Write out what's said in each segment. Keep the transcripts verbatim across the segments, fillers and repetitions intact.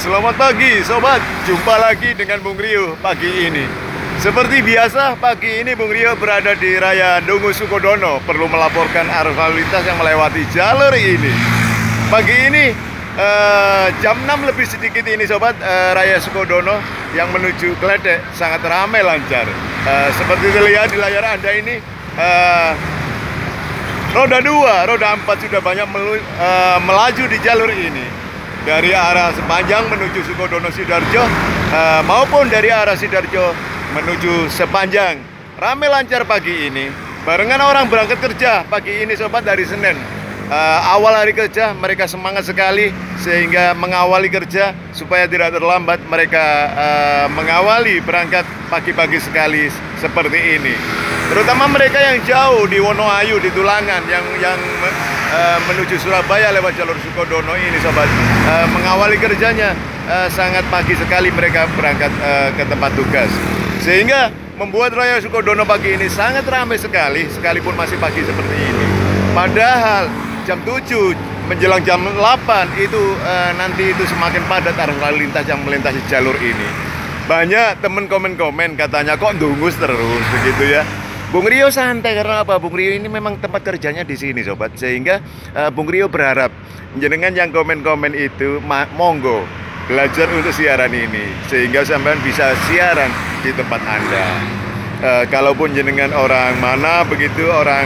Selamat pagi sobat, jumpa lagi dengan Bung Rio pagi ini. Seperti biasa pagi ini Bung Rio berada di Raya Dungu Sukodono, perlu melaporkan arus lalu lintas yang melewati jalur ini. Pagi ini eh, jam enam lebih sedikit ini sobat, eh, Raya Sukodono yang menuju Kledek sangat ramai lancar. eh, Seperti terlihat di layar Anda ini, eh, roda dua, roda empat sudah banyak melu, eh, melaju di jalur ini. Dari arah Sepanjang menuju Sukodono Sidoarjo uh, maupun dari arah Sidoarjo menuju Sepanjang. Ramai lancar pagi ini. Barengan orang berangkat kerja pagi ini sobat dari Senin. Uh, awal hari kerja mereka semangat sekali sehingga mengawali kerja supaya tidak terlambat. Mereka uh, mengawali berangkat pagi-pagi sekali seperti ini. Terutama mereka yang jauh di Wonoayu, di Tulangan, yang yang uh, menuju Surabaya lewat jalur Sukodono ini sobat, uh, mengawali kerjanya uh, sangat pagi sekali mereka berangkat uh, ke tempat tugas, sehingga membuat Raya Sukodono pagi ini sangat ramai sekali sekalipun masih pagi seperti ini. Padahal jam tujuh menjelang jam delapan itu uh, nanti itu semakin padat arus lalu lintas yang melintasi jalur ini. Banyak temen komen-komen katanya kok dungus terus begitu ya. Bung Rio santai karena apa? Bung Rio ini memang tempat kerjanya di sini sobat, sehingga uh, Bung Rio berharap jenengan yang komen-komen itu monggo belajar untuk siaran ini sehingga sampean bisa siaran di tempat Anda. Uh, kalaupun jenengan orang mana begitu, orang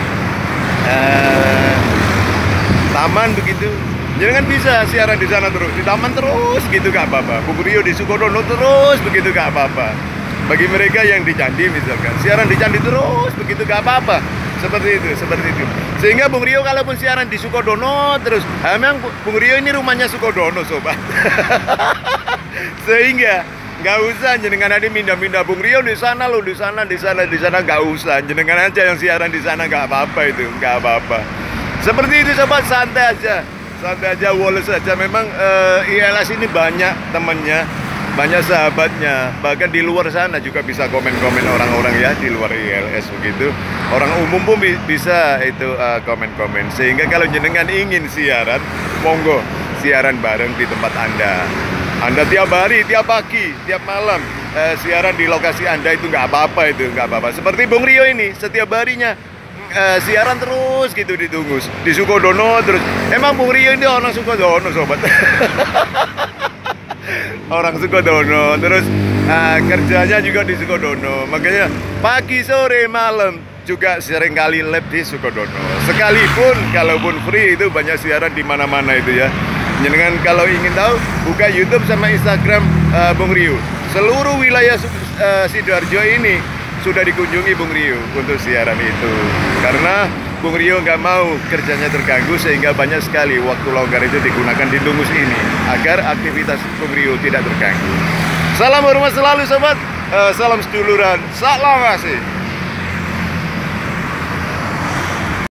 uh, taman begitu, jenengan bisa siaran di sana terus, di taman terus gitu gak apa-apa. Bung Rio di Sukodono terus begitu gak apa-apa. Bagi mereka yang di Candi misalkan, siaran di Candi terus begitu gak apa-apa. Seperti itu, seperti itu. Sehingga Bung Rio kalaupun siaran di Sukodono terus, emang Bung Rio ini rumahnya Sukodono sobat. Sehingga nggak usah jenengan ada mindah-mindah Bung Rio di sana lo, di sana, di sana, di sana, nggak usah. Jenengan aja yang siaran di sana, nggak apa-apa itu, nggak apa-apa. Seperti itu sobat, santai aja, santai aja, woles aja. Memang uh, I L S ini banyak temennya, banyak sahabatnya, bahkan di luar sana juga bisa komen-komen orang-orang ya, di luar I L S begitu. Orang umum pun bisa itu komen-komen, uh, sehingga kalau jenengan ingin siaran, monggo siaran bareng di tempat Anda. Anda tiap hari, tiap pagi, tiap malam uh, siaran di lokasi Anda itu nggak apa-apa, itu nggak apa-apa. Seperti Bung Rio ini setiap harinya uh, siaran terus gitu ditunggu di Sukodono terus. Emang Bung Rio ini orang Sukodono sobat. Orang Sukodono, terus uh, kerjanya juga di Sukodono, makanya pagi, sore, malam juga sering kali live di Sukodono. Sekalipun kalaupun free itu banyak siaran di mana-mana itu ya. Jangan kalau ingin tahu buka YouTube sama Instagram uh, Bung Rio. Seluruh wilayah uh, Sidoarjo ini sudah dikunjungi Bung Rio untuk siaran itu, karena Bung Rio nggak mau kerjanya terganggu sehingga banyak sekali waktu longgar itu digunakan di Dungus ini agar aktivitas Bung Rio tidak terganggu. Salam hormat selalu sobat, uh, salam seduluran, salam kasih.